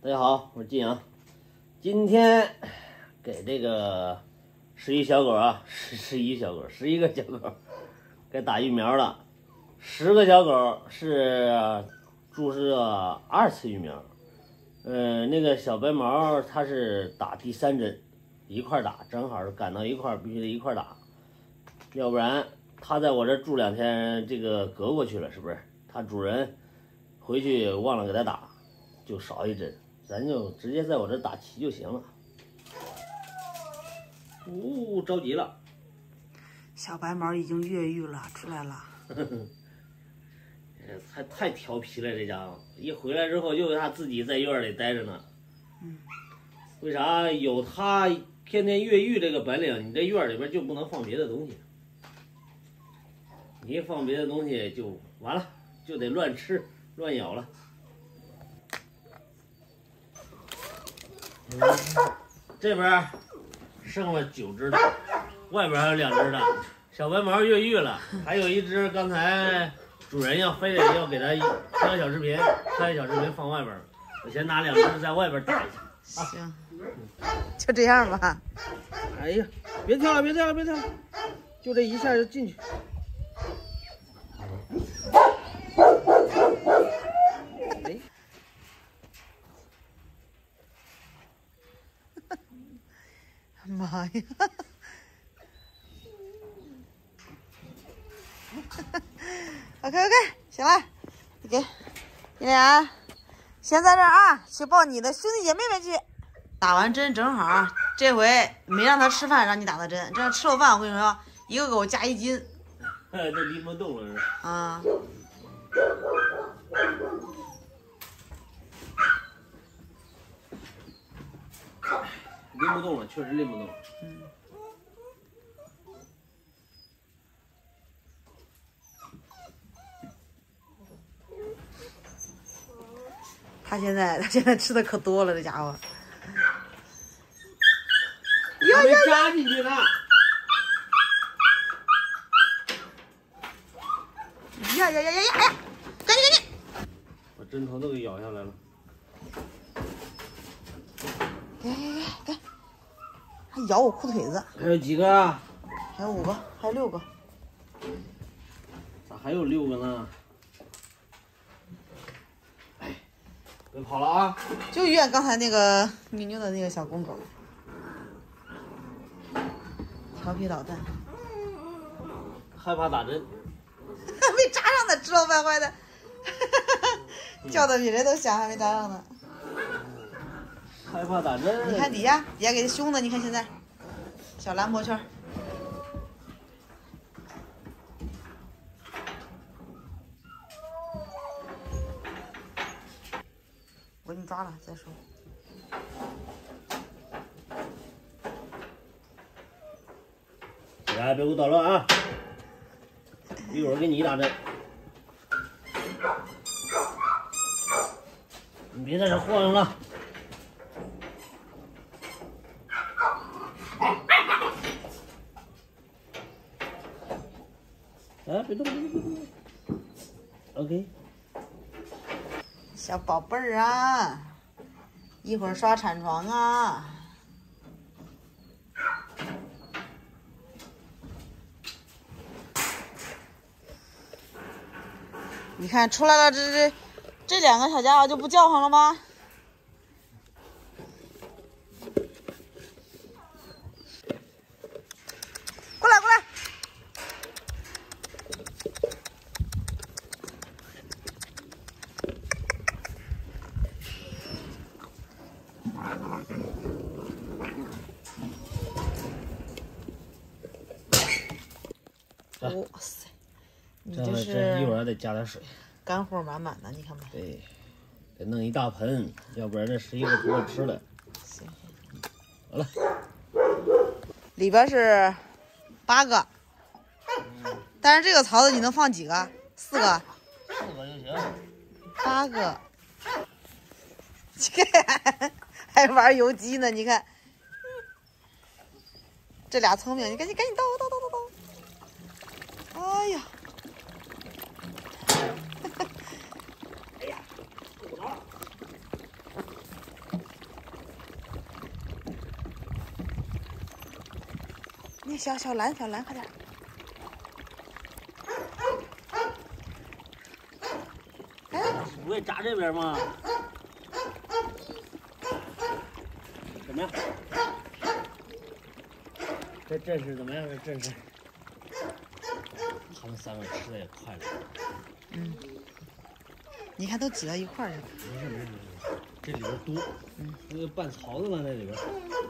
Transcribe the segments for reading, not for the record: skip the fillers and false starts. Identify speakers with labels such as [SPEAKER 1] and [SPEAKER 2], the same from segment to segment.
[SPEAKER 1] 大家好，我是金阳。今天给这个11小狗啊，11小狗，11个小狗该打疫苗了。10个小狗是注射2次疫苗。那个小白毛它是打第3针，一块打，正好赶到一块，必须得一块打，要不然它在我这住2天，这个隔过去了，是不是？它主人回去忘了给它打，就少一针。咱就直接在我这打齐就行了。着急了。
[SPEAKER 2] 小白毛已经越狱了，出来了。
[SPEAKER 1] 太调皮了，这家伙一回来之后又他自己在院里待着呢。为啥？有他天天越狱这个本领，你这院里边就不能放别的东西。你一放别的东西就完了，就得乱吃乱咬了。这边剩了9只的，外边还有2只的。小白毛越狱了，还有一只刚才主人非得要给它拍个小视频，放外边。我先拿2只在外边打一下。
[SPEAKER 2] 行，就这样吧。
[SPEAKER 1] 哎呀，别跳了，就这一下就进去。
[SPEAKER 2] 妈呀！OK， 行了，给你俩先在这儿啊，去抱你的兄弟姐妹们去。打完针正好，这回没让他吃饭，让你打的针。这样吃了饭，我跟你说，一个狗加1斤。
[SPEAKER 1] 这拎不动了是吧？
[SPEAKER 2] 啊。
[SPEAKER 1] 拎不动了，确实拎不动了。
[SPEAKER 2] 他现在吃的可多了，这家伙。
[SPEAKER 1] 还没扎进去呢。
[SPEAKER 2] 呀！赶紧！
[SPEAKER 1] 把针头都给咬下来了。
[SPEAKER 2] 给！还咬我裤腿子。
[SPEAKER 1] 还有几个啊？
[SPEAKER 2] 还有5个，还有6个。
[SPEAKER 1] 咋还有6个呢？哎，别跑了啊！
[SPEAKER 2] 就医院刚才那个妞妞的那个小公狗，调皮捣蛋，
[SPEAKER 1] 害怕打针，
[SPEAKER 2] 没扎上呢，知道坏坏的，叫的比人都响，还没扎上呢。
[SPEAKER 1] 害怕打针。
[SPEAKER 2] 你看底下给他凶的，你看现在小蓝脖圈。我给你抓了再说。
[SPEAKER 1] 来，别给我捣乱啊！一会儿给你打针。你别在这晃悠了。啊，别动。OK。
[SPEAKER 2] 小宝贝儿啊，一会儿刷产床啊。你看出来了，这2个小家伙就不叫唤了吗？过来！哇塞，你这是
[SPEAKER 1] 一会儿还得加点水，
[SPEAKER 2] 干货满满的，你看吧。
[SPEAKER 1] 对，得弄一大盆，要不然这11个不够吃的。
[SPEAKER 2] 行，
[SPEAKER 1] 好了，
[SPEAKER 2] 里边是8个，但是这个槽子你能放几个？4个。
[SPEAKER 1] 4个就行。
[SPEAKER 2] 8个，还玩游击呢？你看，这俩聪明，你赶紧倒。哎呀，
[SPEAKER 1] 哎呀，不着了。
[SPEAKER 2] 小蓝，快点。哎，
[SPEAKER 1] 不会扎这边吗？怎么样？这阵势怎么样？这阵势，他们三个吃的也快了。
[SPEAKER 2] 嗯，你看都挤到一块儿去了。
[SPEAKER 1] 没事，这里边多，那个拌槽子嘛，在里边。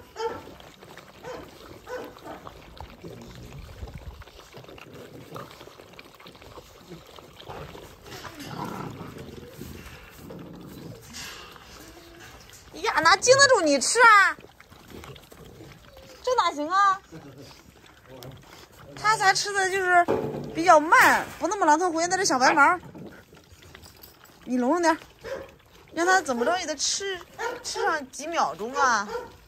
[SPEAKER 2] 呀，哪经得住你吃啊？这哪行啊？他才吃的就是比较慢，不那么狼吞虎咽的这小白毛。你拢拢点，让他怎么着也得吃上几秒钟啊。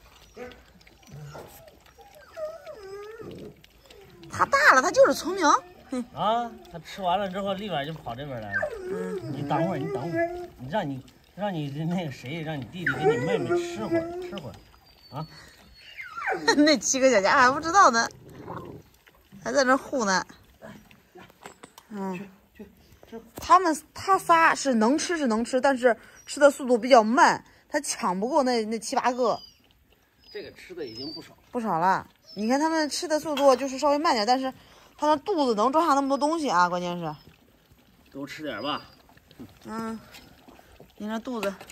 [SPEAKER 2] 他大了，他就是聪明。
[SPEAKER 1] 啊，他吃完了之后立马就跑这边来了。你等会儿，你让你那个谁，让你弟弟给你妹妹吃会儿，啊。
[SPEAKER 2] 那7个小家伙还不知道呢，还在那护呢。他仨是能吃，但是吃的速度比较慢，他抢不过那7、8个。
[SPEAKER 1] 这个吃的已经
[SPEAKER 2] 不少了。你看他们吃的速度就是稍微慢点，但是他的肚子能装下那么多东西啊，关键是。
[SPEAKER 1] 多吃点吧。
[SPEAKER 2] 你那肚子，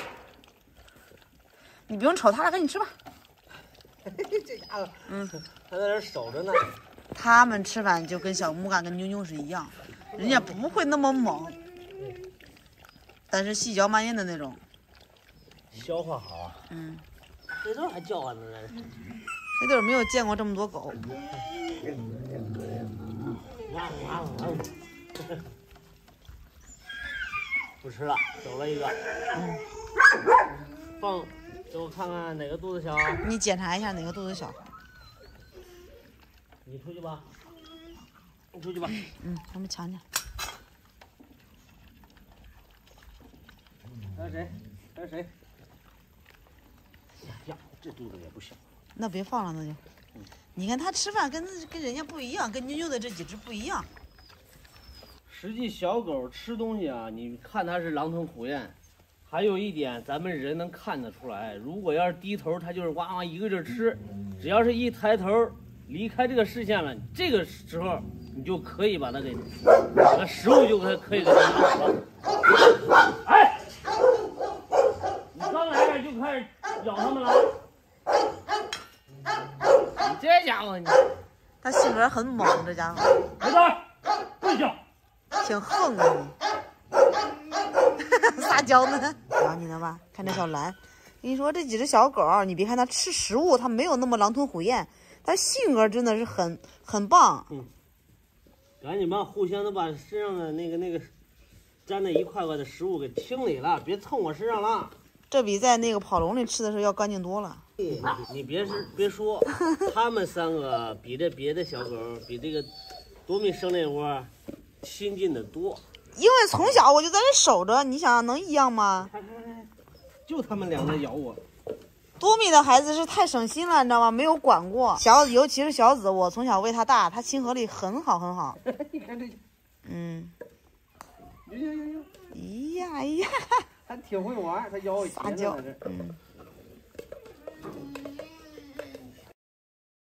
[SPEAKER 2] 你不用瞅他了，赶紧吃吧。
[SPEAKER 1] 这家伙，他在这守着呢。
[SPEAKER 2] 他们吃饭就跟小木杆跟妞妞是一样，人家不会那么猛，但是细嚼慢咽的那种。
[SPEAKER 1] 消化好啊。黑豆还叫唤呢。
[SPEAKER 2] 黑豆没有见过这么多狗。
[SPEAKER 1] 不吃了，走了一个。放，给我看看哪个肚子小。
[SPEAKER 2] 你检查一下哪个肚子小。
[SPEAKER 1] 你出去吧。你出去吧。
[SPEAKER 2] 他们抢抢。
[SPEAKER 1] 还有谁？呀，这肚子也不小。
[SPEAKER 2] 那别放了，那就。你看他吃饭跟人家不一样，跟妞妞的这几只不一样。
[SPEAKER 1] 实际小狗吃东西啊，你看它是狼吞虎咽，还有一点咱们人能看得出来，如果要是低头，它就是哇哇一个劲儿吃；只要是一抬头，离开这个视线了，这个时候你就可以把它给，把食物就可以给它拿走了。哎，你刚来这就开始咬它们了，你这家伙你，
[SPEAKER 2] 他性格很猛，这家伙。
[SPEAKER 1] 回头跪下。
[SPEAKER 2] 挺横啊你，撒娇呢。咬你呢吧？看这小蓝，跟你说这几只小狗，你别看它吃食物，它没有那么狼吞虎咽，它性格真的是很棒。
[SPEAKER 1] 赶紧吧，互相的把身上的那个粘在一块块的食物给清理了，别蹭我身上了。
[SPEAKER 2] 这比在那个跑笼里吃的时候要干净多了。
[SPEAKER 1] 你别说，他们三个比这别的小狗，比这个多米生那窝亲近的多。
[SPEAKER 2] 因为从小我就在这守着，你想能一样吗？
[SPEAKER 1] 就他们两个咬我。
[SPEAKER 2] 多米的孩子是太省心了，你知道吗？没有管过尤其是小紫，我从小喂他大，他亲和力很好。
[SPEAKER 1] 你看这，
[SPEAKER 2] 哎呀，
[SPEAKER 1] 他挺会玩，他咬我
[SPEAKER 2] 撒娇，